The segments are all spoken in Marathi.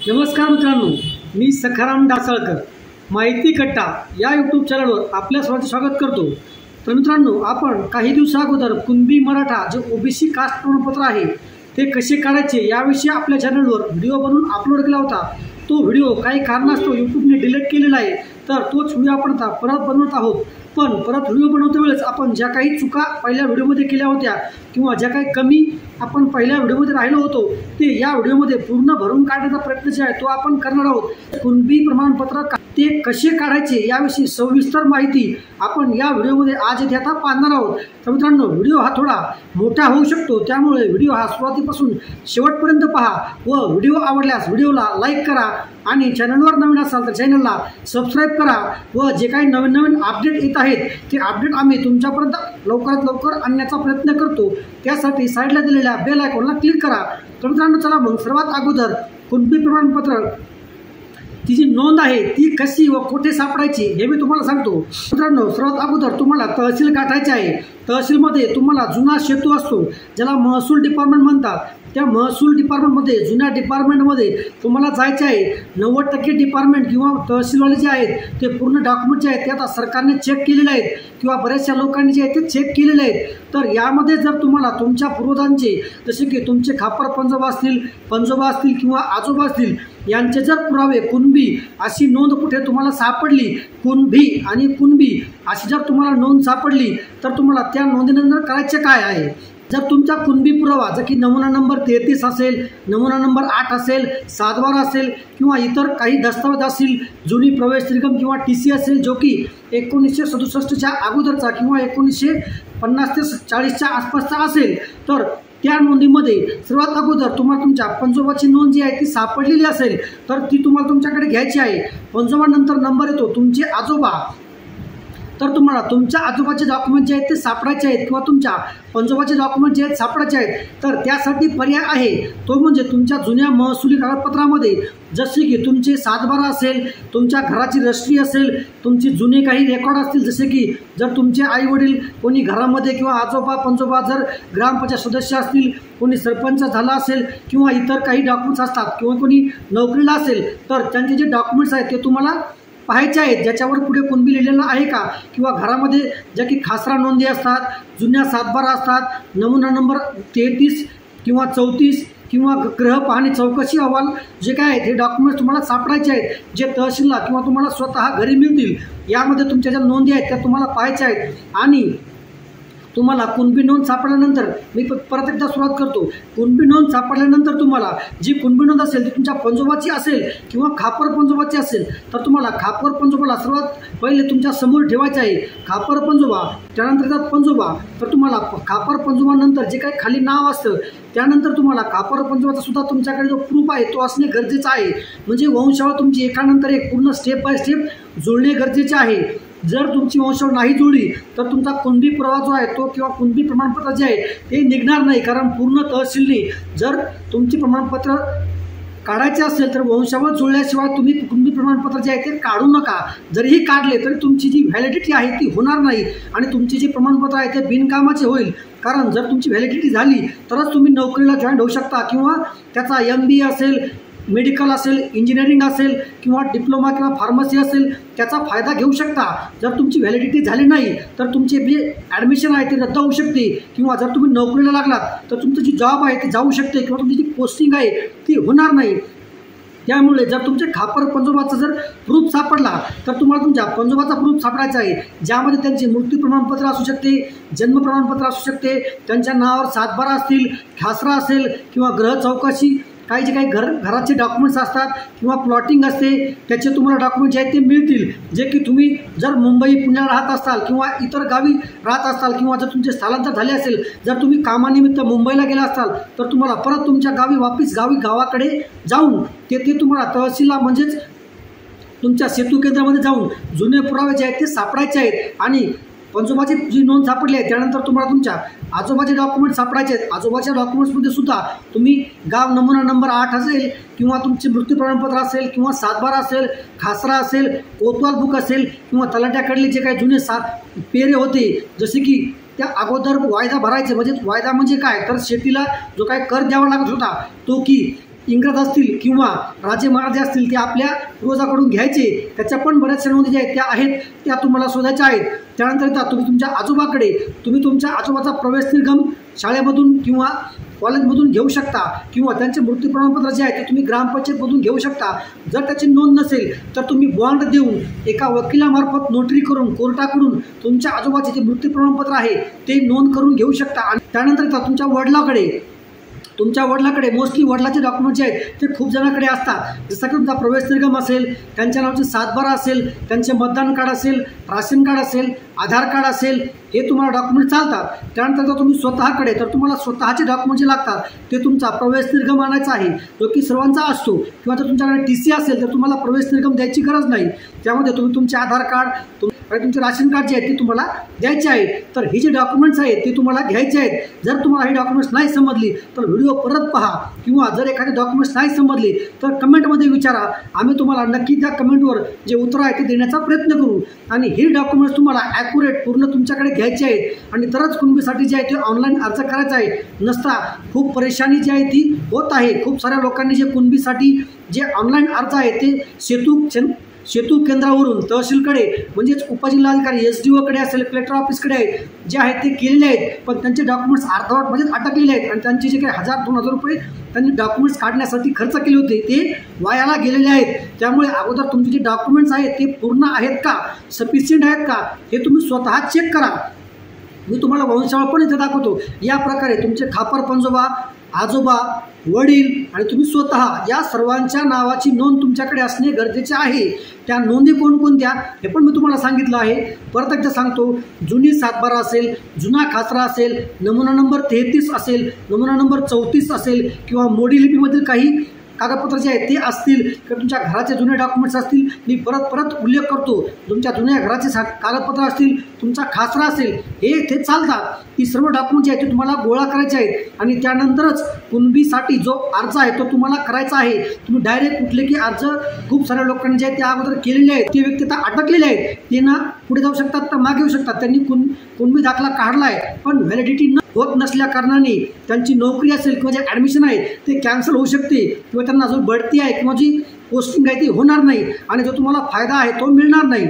नमस्कार मित्रांनो, मी सखाराम डासळकर माहिती कट्टा या यूट्यूब चॅनलवर आपल्या सर्वांचे स्वागत करतो। तर मित्रांनो, आपण काही दिवसाअगोदर कुणबी मराठा जे ओबीसी कास्ट प्रमाणपत्र आहे ते कसे काढायचे याविषयी आपल्या चॅनलवर व्हिडिओ बनवून अपलोड केला होता। तो व्हिडिओ काही कारणास्तव यूट्यूबने डिलीट केलेला आहे, तर तोच व्हिडिओ आपण आता परत बनवत आहोत। पण परत व्हिडिओ बनवते वेळेस आपण ज्या काही चुका पहिल्या व्हिडिओमध्ये केल्या होत्या किंवा ज्या काही कमी आपण पहिल्या व्हिडिओमध्ये राहिलो होतो ते या व्हिडिओमध्ये पूर्ण भरून काढण्याचा प्रयत्न जे आहे तो आपण करणार आहोत। कुणबी प्रमाणपत्र ते कसे काढायचे याविषयी सविस्तर माहिती आपण या व्हिडिओमध्ये आज इथे आता पाहणार आहोत। तर मित्रांनो, व्हिडिओ हा थोडा मोठा होऊ शकतो, त्यामुळे व्हिडिओ हा सुरुवातीपासून शेवटपर्यंत पहा व व्हिडिओ आवडल्यास व्हिडिओला लाईक करा आणि चॅनलवर नवीन असाल तर चॅनलला सबस्क्राईब करा व जे काही नवीन नवीन अपडेट येत आहेत ते अपडेट आम्ही तुमच्यापर्यंत लवकरात लवकर आणण्याचा प्रयत्न करतो। त्यासाठी साईडला दिलेल्या बेल आयकॉनला क्लिक करा। तर मित्रांनो, चला मग सर्वात अगोदर कुणबी प्रमाणपत्र ती जी नोंद आहे ती कशी व कुठे सापडायची हे मी तुम्हाला सांगतो। मित्रांनो, सर्वात अगोदर तुम्हाला तहसील गाठायचे आहे। तहसीलमध्ये तुम्हाला जुना सेतू असतो ज्याला महसूल डिपार्टमेंट म्हणतात, त्या महसूल डिपार्टमेंटमध्ये जुन्या डिपार्टमेंटमध्ये तुम्हाला जायचे आहे। 90% डिपार्टमेंट किंवा तहसीलवाले जे आहेत ते पूर्ण डॉक्युमेंट जे आहेत ते आता सरकारने चेक केलेले आहेत किंवा बऱ्याचशा लोकांनी जे आहे ते चेक केलेले आहेत। तर यामध्ये जर तुम्हाला तुमच्या पूर्वजांचे जसे की तुमचे खापर पंजोबा असतील किंवा आजोबा असतील यांचे जर पुरावे कुणबी अशी नोंद कुठे तुम्हाला सापडली, कुणबी आणि कुणबी अशी जर तुम्हाला नोंद सापडली तर तुम्हाला त्या नोंदीनंतर करायचे काय आहे। जर तुमचा कुणबी पुरावा जर की नमुना नंबर 33 असेल, नमुना नंबर 8 असेल, 7/12 असेल किंवा इतर काही दस्तावेज असतील, जुनी प्रवेश निर्गम किंवा TC असेल जो की 1967च्या अगोदरचा किंवा 1950 ते 40च्या आसपासचा असेल, तर त्या नोंदीमध्ये सर्वात अगोदर तुम्हाला तुमच्या पंजोबाची नोंद जी आहे ती सापडलेली असेल तर ती तुम्हाला तुमच्याकडे घ्यायची आहे। पंजोबानंतर नंबर येतो तुमचे आजोबा, तर तुम्हाला तुमच्या आजोबाचे डॉक्युमेंट जे आहेत ते सापडायचे आहेत किंवा तुमच्या पंजोबाचे डॉक्युमेंट जे आहेत सापडायचे आहेत। तर त्यासाठी पर्याय आहे तो म्हणजे तुमच्या जुन्या महसुली कागदपत्रामध्ये जसे की तुमचे 7/12 असेल, तुमच्या घराची रजिस्ट्री असेल, तुमची जुने काही रेकॉर्ड असतील जसे की जर तुमचे आई वडील कोणी घरामध्ये किंवा आजोबा पंजोबा जर ग्रामपंचायत सदस्य असतील, कोणी सरपंच झाला असेल किंवा इतर काही डॉक्युमेंट्स असतात किंवा कोणी नोकरीला असेल तर त्यांचे जे डॉक्युमेंट्स आहेत ते तुम्हाला पाहायचे आहेत ज्याच्यावर पुढे कुणबी लिहिलेलं आहे का, किंवा घरामध्ये ज्या की खासरा नोंदी असतात, जुन्या 7/12 असतात, नमुना नंबर 33 किंवा 34 किंवा ग्रह पाहणी चौकशी अहवाल जे काय आहेत हे डॉक्युमेंट्स तुम्हाला सापडायचे आहेत जे तहसीलला किंवा तुम्हाला स्वतः घरी मिळतील। यामध्ये तुमच्या ज्या नोंदी आहेत त्या तुम्हाला पाहायच्या आहेत आणि तुम्हाला कुणबी नोंद सापडल्यानंतर मी परत एकदा सुरुवात करतो। कुणबी नोंद सापडल्यानंतर तुम्हाला जी कुणबी नोंद असेल ती तुमच्या पंजोबाची असेल किंवा खापर पंजोबाची असेल तर तुम्हाला खापर पंजोबाला सर्वात पहिले तुमच्या समोर ठेवायचे आहे। खापर पंजोबा, त्यानंतर येतात पंजोबा, तर तुम्हाला खापर पंजोबानंतर जे काही खाली नाव असतं त्यानंतर तुम्हाला खापर पंजोबाचा सुद्धा तुमच्याकडे जो प्रूफ आहे तो असणे गरजेचं आहे। म्हणजे वंशावळ तुमची एकानंतर एक पूर्ण स्टेप बाय स्टेप जुळणे गरजेचे आहे। जर तुमची वंशावळ नाही जुळली तर तुमचा कुणबी पुरावा जो आहे तो किंवा कुणबी प्रमाणपत्र जे आहे ते निघणार नाही, कारण पूर्ण तहसीलने जर तुमची प्रमाणपत्र काढायचे असेल तर वंशावळ जुळल्याशिवाय तुम्ही कुणबी प्रमाणपत्र जे आहे ते काढू नका। जरीही काढले तरी तुमची जी व्हॅलिडिटी आहे ती होणार नाही आणि तुमचे जे प्रमाणपत्र आहे ते बिनकामाचे होईल, कारण जर तुमची व्हॅलिडिटी झाली तरच तुम्ही नोकरीला जॉईन होऊ शकता किंवा त्याचा MBA असेल, मेडिकल असेल, इंजिनिअरिंग असेल किंवा डिप्लोमा किंवा फार्मसी असेल त्याचा फायदा घेऊ शकता। जर तुमची व्हॅलिडिटी झाली नाही तर तुमचे जे ॲडमिशन आहे ते रद्द होऊ शकते किंवा जर तुम्ही नोकरीला लागलात तर तुमची जी जॉब आहे ती जाऊ शकते किंवा तुमची जी पोस्टिंग आहे ती होणार नाही। त्यामुळे जर तुमचे खापर पंजोबाचा जर प्रूफ सापडला तर तुम्हाला तुमच्या पंजोबाचा प्रूफ सापडायचा आहे ज्यामध्ये त्यांचे मृत्यू प्रमाणपत्र असू शकते, जन्म प्रमाणपत्र असू शकते, त्यांच्या नावावर 7/12 असतील, खासरा असेल किंवा ग्रह चौकशी काही जे काही घराचे डॉक्युमेंट्स असतात किंवा प्लॉटिंग असते त्याचे तुम्हाला डॉक्युमेंट जे आहेत ते मिळतील। जे की तुम्ही जर मुंबई पुण्याला राहत असाल किंवा इतर गावी राहत असाल किंवा जर तुमचे स्थलांतर झाले असेल, जर तुम्ही कामानिमित्त मुंबईला गेला असाल तर तुम्हाला परत तुमच्या गावाकडे जाऊन ते तुम्हाला तहसीलला म्हणजेच तुमच्या सेतू केंद्रामध्ये जाऊन जुने पुरावे जे आहेत ते सापडायचे आहेत आणि पंजोबाची जी नोंद सापडली आहे त्यानंतर तुम्हाला तुमच्या आजोबाचे डॉक्युमेंट सापडायचे आहेत। आजोबाच्या डॉक्युमेंट्समध्ये सुद्धा तुम्ही गाव नमुना नंबर 8 असेल किंवा तुमचे मृत्यू प्रमाणपत्र असेल किंवा 7/12 असेल, खासरा असेल, कोतवाल बुक असेल किंवा तलाट्याकडले जे काही जुने पेरे होते जसे की त्या अगोदर वायदा भरायचे, म्हणजे वायदा म्हणजे काय तर शेतीला जो काही कर द्यावा लागत होता तो की इंग्रज असतील किंवा राजे महाराजे असतील ते आपल्या पूर्वजाकडून घ्यायचे, त्याच्या पण बऱ्याचशा नोंदी ज्या आहेत त्या त्या तुम्हाला शोधायच्या आहेत. त्यानंतर येतात तुम्ही तुमच्या आजोबाकडे, तुम्ही तुमच्या आजोबाचा प्रवेश निर्गम शाळेमधून किंवा कॉलेजमधून घेऊ शकता किंवा त्यांचे मृत्यू प्रमाणपत्र जे आहे ते तुम्ही ग्रामपंचायतमधून घेऊ शकता. जर त्याची नोंद नसेल तर तुम्ही बॉन्ड देऊन एका वकिलामार्फत नोटरी करून कोर्टाकडून तुमच्या आजोबाचे जे मृत्यू प्रमाणपत्र आहे ते नोंद करून घेऊ शकता. आणि त्यानंतर येतात तुमच्या वडिलाकडे मोस्टली वडिलाचे डॉक्युमेंट जे आहेत ते खूप जणांकडे असतात. जसं की तुमचा प्रवेश निर्गम असेल, त्यांच्या नावाचे सातबारा असेल, त्यांचे मतदान कार्ड असेल, राशन कार्ड असेल, आधार कार्ड असेल, हे तुम्हाला डॉक्युमेंट चालतात. त्यानंतर जर तुम्ही स्वतःकडे तर तुम्हाला स्वतःचे डॉक्युमेंट जे लागतात ते तुमचा प्रवेश निर्गम आणायचा आहे, जो की सर्वांचा असतो. किंवा जर तुमच्याकडे TC असेल तर तुम्हाला प्रवेश निर्गम द्यायची गरज नाही. त्यामध्ये तुम्ही तुमचे आधार कार्ड आणि तुमचे राशन कार्ड जे आहे ते तुम्हाला द्यायचे आहे. तर हे जे डॉक्युमेंट्स आहेत ते तुम्हाला घ्यायचे आहेत. जर तुम्हाला हे डॉक्युमेंट्स नाही समजली तर व्हिडिओ परत पहा किंवा जर एखादे डॉक्युमेंट्स नाही समजले तर कमेंटमध्ये विचारा. आम्ही तुम्हाला नक्की त्या कमेंटवर जे उत्तर आहे ते देण्याचा प्रयत्न करू. आणि हे डॉक्युमेंट्स तुम्हाला ॲक्युरेट पूर्ण तुमच्याकडे घ्यायचे आहेत आणि तरच कुणबीसाठी जे आहे ते ऑनलाईन अर्ज करायचा आहे. नसता खूप परेशानी जी आहे ती होत आहे. खूप साऱ्या लोकांनी जे कुणबीसाठी जे ऑनलाईन अर्ज आहे ते सेतू केंद्रावरून तहसीलकडे म्हणजेच उपजिल्हाधिकारी SDOकडे असेल, कलेक्टर ऑफिसकडे जे आहेत ते केलेले आहेत, पण त्यांचे डॉक्युमेंट्स अर्धवटमध्येच अटकलेले आहेत आणि त्यांचे जे काही 1000-2000 रुपये त्यांनी डॉक्युमेंट्स काढण्यासाठी खर्च केले होते ते वायाला गेलेले आहेत. त्यामुळे अगोदर तुमचे जे डॉक्युमेंट्स आहेत ते पूर्ण आहेत का, सफिशियंट आहेत का, हे तुम्ही स्वतः चेक करा. मी तुम्हाला वंशावळ पण इथे दाखवतो. या प्रकारे तुमचे खापर पंजोबा, आजोबा, वडील आणि तुम्ही स्वतः या सर्वांच्या नावाची नोंद तुमच्याकडे असणे गरजेचे आहे. त्या नोंदी कोणकोणत्या हे पण मी तुम्हाला सांगितलं आहे. परत एकदा सांगतो, जुनी सातबारा असेल, जुना खासरा असेल, नमुना नंबर 33 असेल, नमुना नंबर 34 असेल किंवा मोडी लिपीमधील काही कागदपत्र जे आहेत ते असतील किंवा तुमच्या घराचे जुने डॉक्युमेंट्स असतील, मी परत उल्लेख करतो, तुमच्या जुन्या घराचे कागदपत्र असतील, तुमचा खासरा असेल, हे ते चालतात. ती सर्व डॉक्युमेंट जे आहेत ते तुम्हाला गोळा करायचे आहेत आणि त्यानंतरच कुणबीसाठी जो अर्ज आहे तो तुम्हाला करायचा आहे. तुम्ही डायरेक्ट कुठले की अर्ज खूप साऱ्या लोकांनी जे आहेत त्या अगोदर केलेले आहेत, ते व्यक्ती आता अटकलेले आहेत, ते ना पुढे जाऊ शकतात तर मागे येऊ शकतात. त्यांनी कुणबी दाखला काढला आहे पण व्हॅलिडिटी होत नसल्या कारणाने त्यांची नोकरी असेल किंवा जे ॲडमिशन आहे ते कॅन्सल होऊ शकते किंवा त्यांना जो बढती आहे किंवा जी पोस्टिंग आहे ती होणार नाही आणि जो तुम्हाला फायदा आहे तो मिळणार नाही.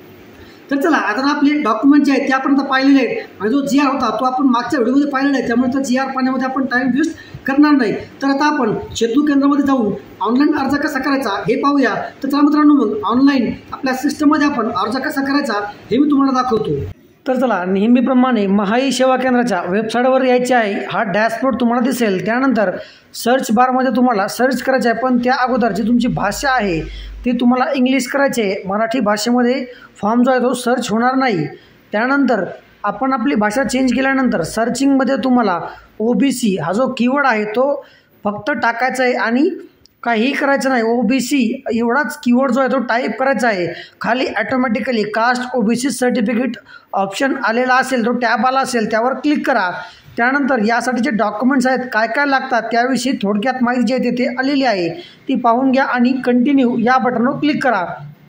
तर चला, आता आपले डॉक्युमेंट जे आहेत ते आपण आता पाहिलेले आहेत आणि जो GR होता तो आपण मागच्या व्हिडिओमध्ये पाहिलेला आहे. त्यामुळे तर GR पाहण्यामध्ये आपण टाईम वेस्ट करणार नाही. तर आता आपण सेतू केंद्रामध्ये जाऊन ऑनलाईन अर्ज कसा करायचा हे पाहूया. तर चला मित्रांनो, मग ऑनलाईन आपल्या सिस्टममध्ये आपण अर्ज कसा करायचा हे मी तुम्हाला दाखवतो. तर चला, नेहमीप्रमाणे महाई सेवा केंद्राच्या वेबसाईटवर यायचे आहे. हा डॅशबोर्ड तुम्हाला दिसेल. त्यानंतर सर्च बारमध्ये तुम्हाला सर्च करायचं आहे, पण त्या अगोदर जी तुमची भाषा आहे ती तुम्हाला इंग्लिश करायची आहे. मराठी भाषेमध्ये फॉर्म जो आहे तो सर्च होणार नाही. त्यानंतर आपण आपली भाषा चेंज केल्यानंतर सर्चिंगमध्ये तुम्हाला OBC हा जो कीवर्ड आहे तो फक्त टाकायचा आहे आणि काहीही करायचं नाही. OBC एवढाच कीवर्ड जो आहे तो टाईप करायचा आहे. खाली automatically caste OBC certificate option आलेला असेल, तो टॅब आला असेल, त्यावर क्लिक करा. त्यानंतर यासाठी जे डॉक्युमेंट्स आहेत, काय काय लागतात त्याविषयी थोडक्यात माहिती जी आहे तिथे आलेली आहे ती पाहून घ्या आणि कंटिन्यू या बटनवर क्लिक करा.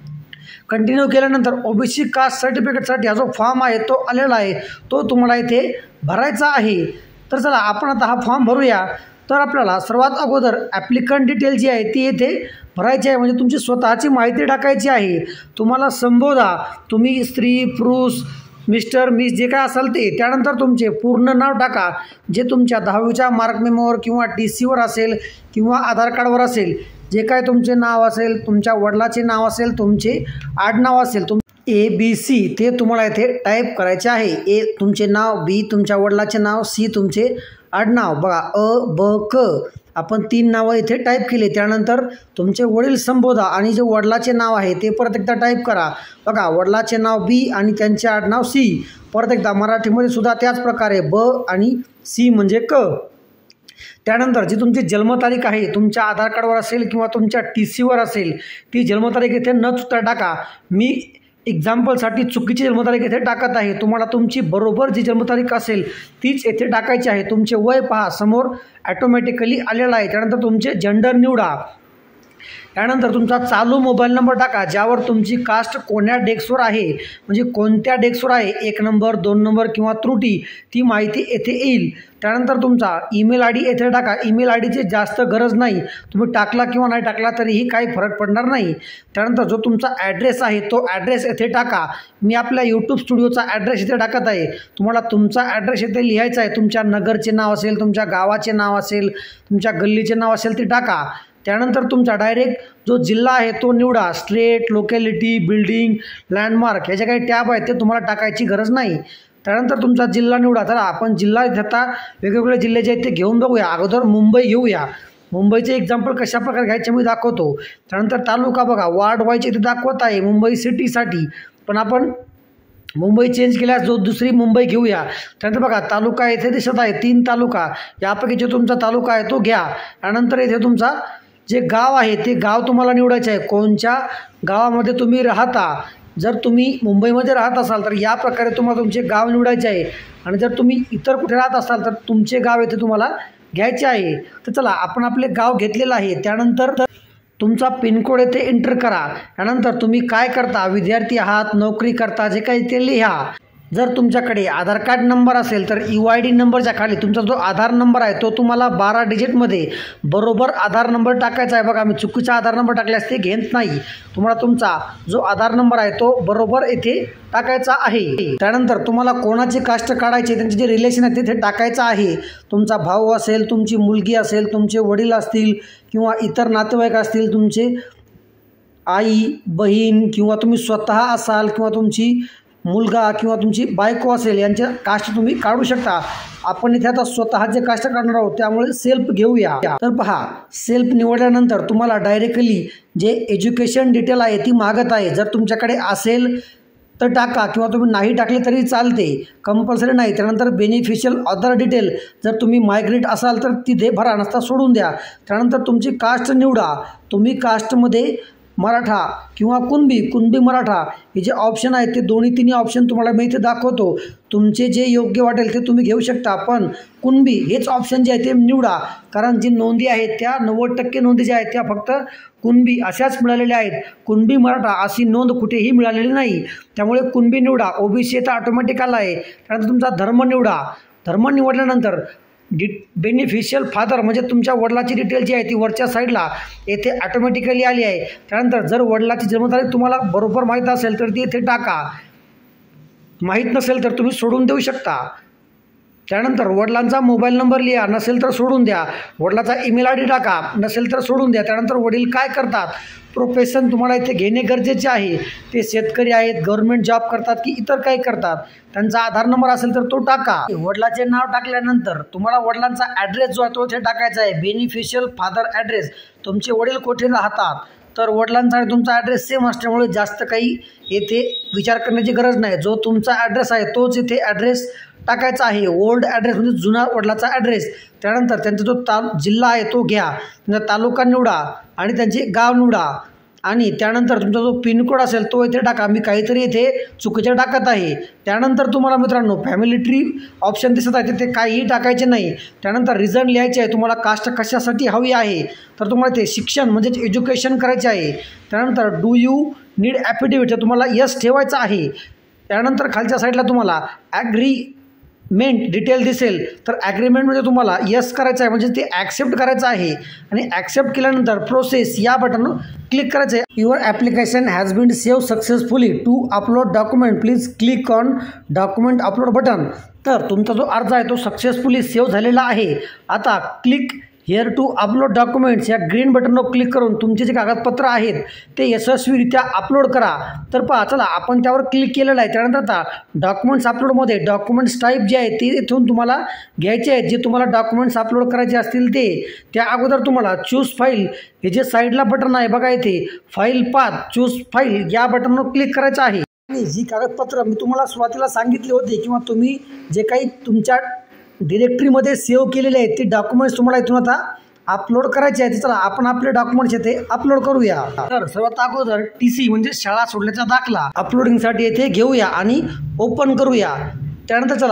कंटिन्यू केल्यानंतर OBC कास्ट सर्टिफिकेटसाठी हा जो फॉर्म आहे तो आलेला आहे, तो तुम्हाला इथे भरायचा आहे. तर चला, आपण आता हा फॉर्म भरूया. तर आपल्याला सर्वात अगोदर ॲप्लिकंट डिटेल जी आहे ती येथे भरायची आहे, म्हणजे तुमची स्वतःची माहिती टाकायची आहे. तुम्हाला संबोधा, तुम्ही स्त्री, पुरुष, मिस्टर, मिस जे काय असाल ते. त्यानंतर तुमचे पूर्ण नाव टाका, जे तुमच्या 10वीच्या मार्क मेमोवर किंवा TCवर असेल किंवा आधार कार्डवर असेल. जे काय तुमचे नाव असेल, तुमच्या वडिलाचे नाव असेल, तुमचे आडनाव असेल, ABC ते तुम्हाला इथे टाईप करायचे आहे. A तुमचे नाव, B तुमच्या वडिलाचे नाव, C तुमचे आडनाव. बघा, A, B, K आपण 3 नावं इथे टाईप केली. त्यानंतर तुमचे वडील संबोधा आणि जे वडिलाचे नाव आहे ते परत एकदा टाईप करा. बघा, वडिलाचे नाव B आणि त्यांचे आडनाव C. परत एकदा मराठीमध्ये सुद्धा त्याच प्रकारे B आणि C म्हणजे K. त्यानंतर जी तुमची जन्मतारीख आहे, तुमच्या आधार कार्डवर असेल किंवा तुमच्या TCवर असेल, ती जन्मतारीख इथे न चुकता टाका. मी एक्झाम्पलसाठी चुकीची जन्मतारीख येथे टाकत आहे. तुम्हाला तुमची बरोबर जी जन्मतारीख असेल तीच येथे टाकायची आहे. तुमचे वय पहा, समोर ॲटोमॅटिकली आलेलं आहे. त्यानंतर तुमचे जेंडर निवडा. त्यानंतर तुमचा चालू मोबाईल नंबर टाका, ज्यावर तुमची कास्ट कोण्या डेस्कवर आहे, म्हणजे कोणत्या डेस्कवर आहे, 1 नंबर 2 नंबर किंवा त्रुटी, ती माहिती येथे येईल. त्यानंतर तुमचा ईमेल आय डी येथे टाका. ईमेल आय डीची जास्त गरज नाही, तुम्ही टाकला किंवा नाही टाकला तरीही काही फरक पडणार नाही. त्यानंतर जो तुमचा ॲड्रेस आहे तो ॲड्रेस येथे टाका. मी आपल्या यूट्यूब स्टुडिओचा ॲड्रेस इथे टाकत आहे. तुम्हाला तुमचा ॲड्रेस इथे लिहायचा आहे. तुमच्या नगरचे नाव असेल, तुमच्या गावाचे नाव असेल, तुमच्या गल्लीचे नाव असेल ते टाका. त्यानंतर तुमचा डायरेक्ट जो जिल्हा आहे तो निवडा. स्टेट, लोकॅलिटी, बिल्डिंग, लँडमार्क ह्याचे काही टॅब आहेत ते तुम्हाला टाकायची गरज नाही. त्यानंतर तुमचा जिल्हा निवडा. तर आपण जिल्हा घेता वेगवेगळे जिल्हे जे आहेत ते घेऊन बघूया. अगोदर मुंबई घेऊया. मुंबईचे एक्झाम्पल कशाप्रकारे घ्यायचे मी दाखवतो. त्यानंतर तालुका बघा, वार्ड वाईज इथे दाखवत आहे मुंबई सिटीसाठी, पण आपण मुंबई चेंज केल्यास जो दुसरी मुंबई घेऊया. त्यानंतर बघा तालुका येथे दिसत आहे 3 तालुका, यापैकी जो तुमचा तालुका आहे तो घ्या. त्यानंतर इथे तुमचा जे गाव आहे ते गाव तुम्हाला निवडायचे आहे. कोणत्या गावामध्ये तुम्ही राहता. जर तुम्ही मुंबईमध्ये राहत असाल तर या प्रकारे तुम्हाला तुमचे गाव निवडायचे आहे, आणि जर तुम्ही इतर कुठे राहत असाल तर तुमचे गाव येथे तुम्हाला घ्यायचे आहे. तर चला आपण आपले गाव घेतलेलं आहे. त्यानंतर तुमचा पिनकोड येथे एंटर करा. त्यानंतर तुम्ही काय करता, विद्यार्थी आहात, नोकरी करता, जे काही ते लिहा. जर तुमच्याकडे आधार कार्ड नंबर असेल तर UID नंबरच्या खाली तुमचा जो आधार नंबर आहे तो तुम्हाला 12 डिजिटमध्ये बरोबर आधार नंबर टाकायचा आहे. बघा मी चुकीचा आधार नंबर टाकल्यास ते घेत नाही. तुम्हाला तुमचा जो आधार नंबर आहे तो बरोबर येथे टाकायचा आहे. त्यानंतर तुम्हाला कोणाची कास्ट काढायची, त्यांचे जे रिलेशन आहे तिथे टाकायचं आहे. तुमचा भाऊ असेल, तुमची मुलगी असेल, तुमचे वडील असतील किंवा इतर नातेवाईक असतील, तुमचे आई, बहीण किंवा तुम्ही स्वतः असाल किंवा तुमची मुलगा किंवा तुमची बायको असेल, यांच्या कास्ट तुम्ही काढू शकता. आपण इथे आता स्वतःचे कास्ट काढणार आहोत, त्यामुळे सेल्फ घेऊया. तर पहा, सेल्फ निवडल्यानंतर तुम्हाला डायरेक्टली जे एज्युकेशन डिटेल आहे ती मागत आहे. जर तुमच्याकडे असेल तर टाका किंवा तुम्ही नाही टाकले तरी चालते, कंपल्सरी नाही. त्यानंतर बेनिफिशियल अदर डिटेल, जर तुम्ही मायग्रेट असाल तर तिथे भरा, नसता सोडून द्या. त्यानंतर तुमची कास्ट निवडा. तुम्ही कास्टमध्ये मराठा किंवा कुणबी मराठा हे जे ऑप्शन आहेत ते तिन्ही ऑप्शन तुम्हाला मी इथे दाखवतो. तुमचे जे योग्य वाटेल ते तुम्ही घेऊ शकता, पण कुणबी हेच ऑप्शन जे आहे ते निवडा. कारण जी नोंदी आहेत त्या 90% नोंदी ज्या आहेत त्या फक्त कुणबी अशाच मिळालेल्या आहेत. कुणबी मराठा अशी नोंद कुठेही मिळालेली नाही, त्यामुळे कुणबी निवडा. OBC तर ऑटोमॅटिक आला आहे. त्यानंतर तुमचा धर्म निवडा. धर्म निवडल्यानंतर बेनिफिशियल फादर म्हणजे तुमच्या वडिलाची डिटेल जी आहे ती वरच्या साईडला येथे ऑटोमॅटिकली आली आहे. त्यानंतर जर वडिलाची जन्मतारीख तुम्हाला बरोबर माहीत असेल तर ती येथे टाका. माहीत नसेल तर तुम्ही सोडून देऊ शकता. त्यानंतर वडिलांचा मोबाईल नंबर लिहा, नसेल तर सोडून द्या. वडिलाचा ईमेल ID टाका, नसेल तर सोडून द्या. त्यानंतर वडील काय करतात, प्रोफेशन तुम्हाला इथे घेणे गरजेचे आहे. ते शेतकरी आहेत, गव्हर्नमेंट जॉब करतात की इतर काही करतात. त्यांचा आधार नंबर असेल तर तो टाका. वडिलाचे नाव टाकल्यानंतर तुम्हाला वडिलांचा ॲड्रेस जो आहे तो इथे टाकायचा आहे. बेनिफिशियल फादर ॲड्रेस, तुमचे वडील कुठे राहतात तर वडिलांचा आणि तुमचा ॲड्रेस सेम असल्यामुळे जास्त काही येथे विचार करण्याची गरज नाही. जो तुमचा ॲड्रेस आहे तोच इथे ॲड्रेस टाकायचा आहे. ओल्ड ॲड्रेस म्हणजे जुना वडिलाचा ॲड्रेस. त्यानंतर त्यांचा जो जिल्हा आहे तो घ्या, त्यांचा तालुका निवडा आणि त्यांचे गाव निवडा. आणि त्यानंतर तुमचा जो पिनकोड असेल तो इथे टाका. मी काहीतरी इथे चुकीचे टाकत आहे. त्यानंतर तुम्हाला मित्रांनो फॅमिली ट्री ऑप्शन दिसत आहे, तिथे काहीही टाकायचे नाही. त्यानंतर रिझन लिहायचे आहे. तुम्हाला कास्ट कशासाठी हवी आहे तर तुम्हाला ते शिक्षण म्हणजेच एज्युकेशन करायचे आहे. त्यानंतर डू यू नीड ॲफिडेविट तुम्हाला यस ठेवायचं आहे. त्यानंतर खालच्या साईडला तुम्हाला ॲग्रीमेंट डिटेल दिसेल, तर ॲग्रीमेंट म्हणजे तुम्हाला यस करायचं आहे, म्हणजे ते ॲक्सेप्ट करायचं आहे. आणि ॲक्सेप्ट केल्यानंतर प्रोसेस या बटनवर क्लिक करायचं आहे. Your application has been save successfully. To upload document please click on document upload button. तर तुमचा जो अर्ज आहे तो सक्सेसफुली सेव्ह झालेला आहे. आता click here to upload documents या ग्रीन बटनवर क्लिक करून तुमचे जे कागदपत्र आहेत ते यशस्वीरित्या अपलोड करा. तर पहा, चला आपण त्यावर क्लिक केलेलं आहे. त्यानंतर आता डॉक्युमेंट्स अपलोडमध्ये डॉक्युमेंट्स टाईप जे आहे ते इथून तुम्हाला घ्यायचे आहेत. जे तुम्हाला डॉक्युमेंट्स अपलोड करायचे असतील ते. त्या अगोदर तुम्हाला चूज फाईल हे जे साईडला बटन आहे बघा, इथे फाईल पाथ चूज फाईल या बटनवर क्लिक करायचं आहे. आणि जी कागदपत्र मी तुम्हाला सुरुवातीला सांगितली होती किंवा तुम्ही जे काही तुमच्या डिरेक्टरीमध्ये सेव्ह केलेले आहेत ते डॉक्युमेंट्स तुम्हाला इथून आता अपलोड करायचे आहेत. चला आपण आपले डॉक्युमेंट्स येथे अपलोड करूया. तर सर्वात अगोदर TC म्हणजे शाळा सोडल्याचा दाखला अपलोडिंगसाठी येथे घेऊया आणि ओपन करूया. त्यानंतर चला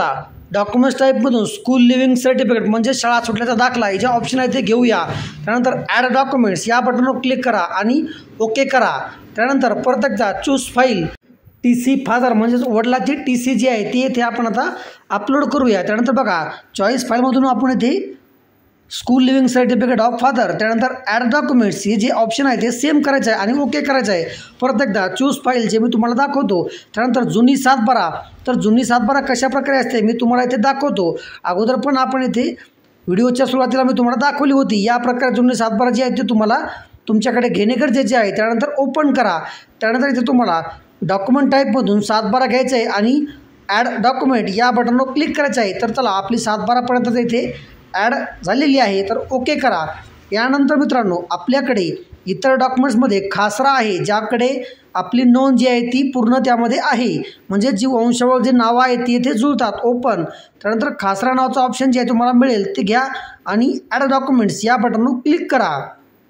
डॉक्युमेंट्स टाईपमधून स्कूल लिव्हिंग सर्टिफिकेट म्हणजे शाळा सुटल्याचा दाखला हे जे ऑप्शन आहे ते घेऊया. त्यानंतर ॲड डॉक्युमेंट्स या बटनवर क्लिक करा आणि ओके करा. त्यानंतर परत एकदा चूज फाईल TC फादर म्हणजेच वडिलाची TC जी आहे ती येथे आपण आता अपलोड करूया. त्यानंतर बघा चॉईस फाईलमधून आपण इथे school leaving certificate of father त्यानंतर ॲड डॉक्युमेंट्स हे जे ऑप्शन आहे ते सेम करायचं आहे आणि ओके करायचं आहे. परत एकदा चूज फाईल जे मी तुम्हाला दाखवतो. त्यानंतर जुनी सातबारा, तर जुनी सातबारा कशा प्रकारे असते मी तुम्हाला इथे दाखवतो. अगोदर पण आपण इथे व्हिडिओच्या सुरुवातीला मी तुम्हाला दाखवली होती. या प्रकारे जुनी सातबारा जी आहे ते तुम्हाला तुमच्याकडे घेणे गरजेचे आहे. त्यानंतर ओपन करा. त्यानंतर इथे तुम्हाला डॉक्युमेंट टाईपमधून सातबारा घ्यायचं आहे आणि ॲड डॉक्युमेंट या बटनवर क्लिक करायचं आहे. तर चला आपली सातबारापर्यंत इथे ॲड झालेली आहे, तर ओके करा. यानंतर मित्रांनो आपल्याकडे इतर डॉक्युमेंट्समध्ये खासरा आहे, ज्याकडे आपली नोंद जी आहे ती पूर्ण त्यामध्ये आहे, म्हणजे जी वंशावळ जी नावं आहेत ती इथे जुळतात. ओपन. त्यानंतर खासरा नावाचं ऑप्शन जे आहे तुम्हाला मिळेल ते घ्या आणि ॲड डॉक्युमेंट्स या बटनवर क्लिक करा.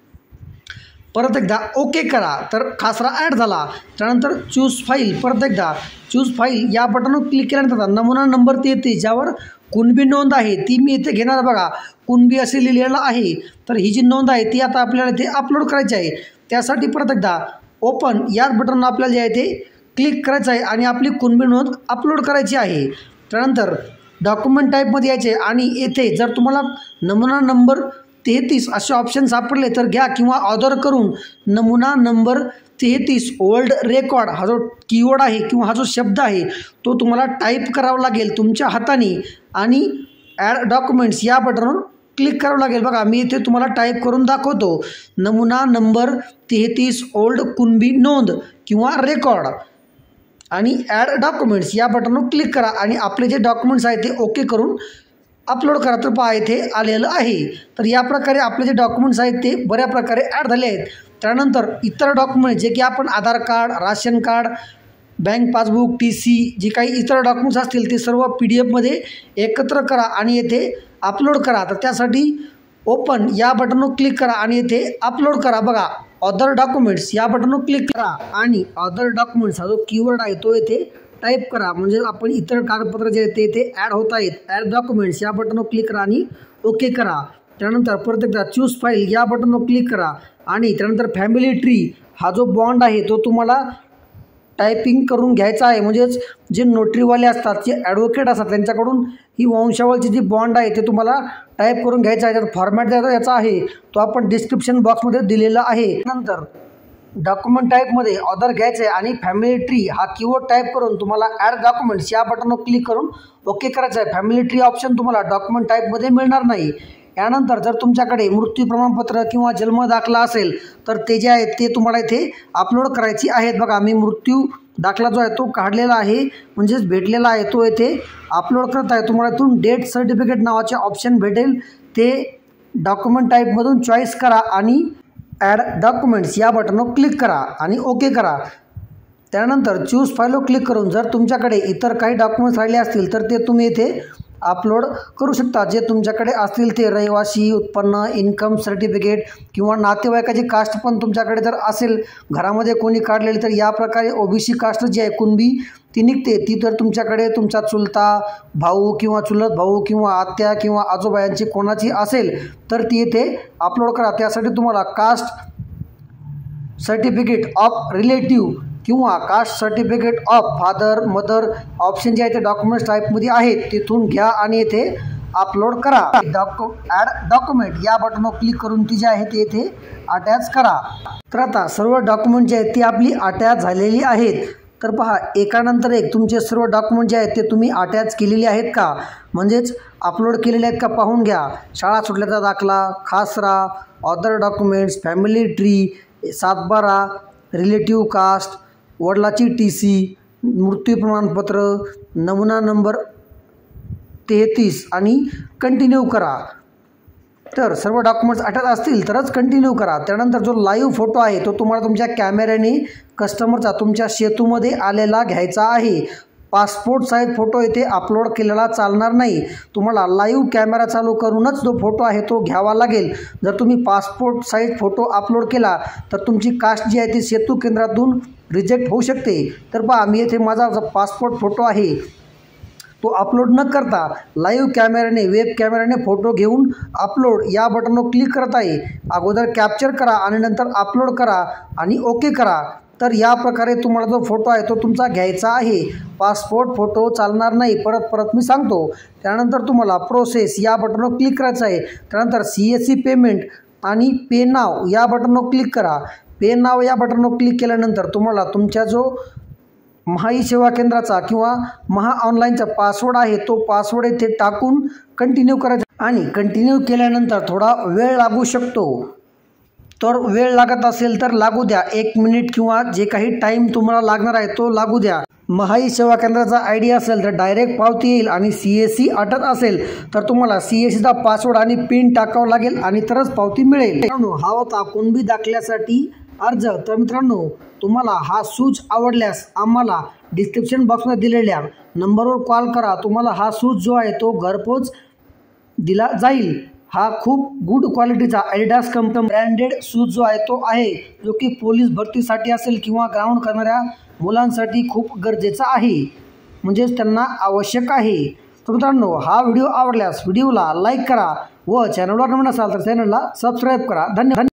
परत एकदा ओके करा. तर खासरा ॲड झाला. त्यानंतर चूज फाईल, परत एकदा चूज फाईल या बटनवर क्लिक केल्यानंतर नमुना नंबर ते येते ज्यावर कुणबी नोंद आहे ती मी इथे घेणार. बघा कुणबी असे लिहिलेलं आहे. तर ही जी नोंद आहे ती आता आपल्याला इथे अपलोड करायची आहे. त्यासाठी परत एकदा ओपन याच बटनवर आपल्याला जे आहे ते क्लिक करायचं आहे आणि आपली कुणबी नोंद अपलोड करायची आहे. त्यानंतर डॉक्युमेंट टाईपमध्ये यायचे आणि येथे जर तुम्हाला नमुना नंबर 33 असे ऑप्शन सापडले तर घ्या किंवा ऑर्डर करून नमुना नंबर 33 ओल्ड रेकॉर्ड हा जो कीवर्ड आहे किंवा हा जो शब्द आहे तो तुम्हाला टाईप करावा लागेल तुमच्या हाताने आणि ॲड डॉक्युमेंट्स या बटनवर क्लिक करावं लागेल. बघा मी इथे तुम्हाला टाईप करून दाखवतो. नमुना नंबर 33 ओल्ड कुणबी नोंद किंवा रेकॉर्ड आणि ॲड डॉक्युमेंट्स या बटनवर क्लिक करा आणि आपले जे डॉक्युमेंट्स आहेत ते ओके करून अपलोड करा. तर पहा इथे आलेलं आहे. तर या प्रकारे आपले जे डॉक्युमेंट्स आहेत ते बऱ्या प्रकारे ॲड झाले आहेत. त्यानंतर इतर डॉक्युमेंट जे की आपण Aadhaar card, ration card, bank passbook, TC जे काही इतर डॉक्युमेंट्स असतील ते सर्व PDF एकत्र करा आणि येथे अपलोड करा. तर त्यासाठी ओपन या बटनवर क्लिक करा आणि येथे अपलोड करा. बघा अदर डॉक्युमेंट्स या बटनवर क्लिक करा आणि अदर डॉक्युमेंट्स हा जो कीवर्ड आहे तो येथे टाईप करा, म्हणजे आपण इतर कागदपत्र जे ते ते ॲड होत आहेत. ॲड डॉक्युमेंट्स या बटनवर क्लिक करा आणि ओके करा. त्यानंतर परत एकदा चूज फाईल या बटनवर क्लिक करा आणि त्यानंतर फॅमिली ट्री हा जो बॉन्ड आहे तो तुम्हाला टायपिंग करून घ्यायचा आहे. म्हणजेच जे नोटरीवाले असतात, जे ॲडव्होकेट असतात त्यांच्याकडून ही वंशावळची जी बॉन्ड आहे ते तुम्हाला टाईप करून घ्यायचा आहे. त्याचा फॉर्मॅट याचा आहे तो आपण डिस्क्रिप्शन बॉक्समध्ये दिलेला आहे. नंतर डॉक्युमेंट टाईपमध्ये ऑर्डर घ्यायचं आहे आणि फॅमिली ट्री हा कीवर्ड टाईप करून तुम्हाला ॲड डॉक्युमेंट्स या बटनवर क्लिक करून ओके करायचं आहे. फॅमिली ट्री ऑप्शन तुम्हाला डॉक्युमेंट टाईपमध्ये मिळणार नाही. यानंतर जर तुमच्याकडे मृत्यू प्रमाणपत्र किंवा जन्म दाखला असेल तर ते जे आहेत ते तुम्हाला इथे अपलोड करायची आहेत. बघा मी मृत्यू दाखला जो आहे तो काढलेला आहे, म्हणजेच भेटलेला आहे, तो येथे अपलोड करत आहे. तुम्हाला इथून डेट सर्टिफिकेट नावाचे ऑप्शन भेटेल, ते डॉक्युमेंट टाईपमधून चॉईस करा आणि ॲड डॉक्युमेंट्स या बटनवर क्लिक करा आणि ओके करा. त्यानंतर चूज फाईलवर क्लिक करून जर तुमच्याकडे इतर काही डॉक्युमेंट्स राहिले असतील तर ते तुम्ही इथे अपलोड करू शकता. जे तुमच्याकडे असतील ते रहिवासी उत्पन्न, इन्कम सर्टिफिकेट किंवा नातेवाईकाची कास्ट पण तुमच्याकडे जर असेल, घरामध्ये कोणी काढलेली, तर या प्रकारे OBC कास्ट जी आहे कुणबी ती निघते. ती तर तुमच्याकडे तुमचा चुलता भाऊ किंवा चुलत भाऊ किंवा आत्या किंवा आजोबा यांची कोणाची असेल तर ती इथे अपलोड करा. त्यासाठी तुम्हाला कास्ट सर्टिफिकेट ऑफ रिलेटिव्ह किंवा caste certificate of father mother option जे आहे ते डॉक्युमेंट्स टाईपमध्ये आहेत, तिथून घ्या आणि येथे अपलोड करा. ॲड डॉक्युमेंट या बटनवर क्लिक करून ती जी आहे ते येथे अटॅच करा. तर आता सर्व डॉक्युमेंट जे आहेत ती आपली अटॅच झालेली आहेत. तर पहा एकानंतर एक तुमचे सर्व डॉक्युमेंट जे आहेत ते तुम्ही अटॅच केलेले आहेत का, म्हणजेच अपलोड केलेले आहेत का पाहून घ्या. शाळा सुटल्याचा दाखला, खासरा, अदर डॉक्युमेंट्स, फॅमिली ट्री, सातबारा, रिलेटिव्ह कास्ट, वडिलाची TC, मृत्यू प्रमाणपत्र, नमुना नंबर 33 आणि कंटिन्यू करा. तर सर्व डॉक्युमेंट्स अटॅच असतील तरच कंटिन्यू करा. त्यानंतर जो लाईव्ह फोटो आहे तो तुम्हाला तुमच्या कॅमेऱ्याने कस्टमरचा तुमच्या सेतूमध्ये आलेला घ्यायचा आहे. पासपोर्ट साईज फोटो इथे अपलोड केलेला चालणार नाही. तुम्हाला लाईव्ह कॅमेरा चालू करूनच जो फोटो आहे तो घ्यावा लागेल. जर तुम्ही पासपोर्ट साईज फोटो अपलोड केला तर तुमची कास्ट जी आहे ती सेतू केंद्रातून रिजेक्ट होऊ शकते. तर पहा मी येथे माझा पासपोर्ट फोटो आहे तो अपलोड न करता लाईव्ह कॅमेऱ्याने वेब कॅमेऱ्याने फोटो घेऊन अपलोड या बटनवर क्लिक करता आहे. अगोदर कॅप्चर करा आणि नंतर अपलोड करा आणि ओके करा. तर या प्रकारे तुम्हाला जो फोटो आहे तो तुमचा घ्यायचा आहे. पासपोर्ट फोटो चालणार नाही. परत मी सांगतो. त्यानंतर तुम्हाला प्रोसेस या बटनवर क्लिक करायचं आहे. त्यानंतर CSC पेमेंट आणि पे नाव या बटनवर क्लिक करा. पे नाव या बटनवर क्लिक केल्यानंतर तुम्हाला तुमच्या जो महाई सेवा केंद्राचा किंवा महा ऑनलाईनचा पासवर्ड आहे तो पासवर्ड इथे टाकून कंटिन्यू करायचा आणि कंटिन्यू केल्यानंतर थोडा वेळ लागू शकतो. तर वेळ लागत असेल तर लागू द्या. 1 मिनिट किंवा जे काही टाईम तुम्हाला लागणार आहे तो लागू द्या. महाई सेवा केंद्राचा ID असेल तर डायरेक्ट पावती येईल आणि CSC अटक असेल तर तुम्हाला CSCचा पासवर्ड आणि पिन टाकावं लागेल आणि तरच पावती मिळेल. मित्रांनो, हा होता कुणबी दाखल्यासाठी अर्ज. तर मित्रांनो, तुम्हाला हा सूज आवडल्यास आम्हाला डिस्क्रिप्शन बॉक्समध्ये दिलेल्या नंबरवर कॉल करा. तुम्हाला हा सूज जो आहे तो घरपोच दिला जाईल. हा खूप गुड क्वालिटीचा ॲडिडास कंपनी ब्रँडेड शूज जो आहे तो आहे, जो की पोलीस भरतीसाठी असेल किंवा ग्राउंड करणाऱ्या मुलांसाठी खूप गरजेचा आहे, म्हणजेच त्यांना आवश्यक आहे. तर मित्रांनो, हा व्हिडिओ आवडल्यास व्हिडिओला लाईक करा व चॅनलवर नवीन असाल तर चॅनलला सबस्क्राईब करा. धन्यवाद.